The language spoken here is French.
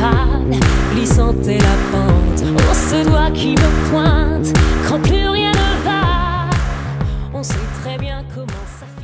panne, glissante est la pente. On se doit qui me pointe quand plus rien ne va. On sait très bien comment ça fait.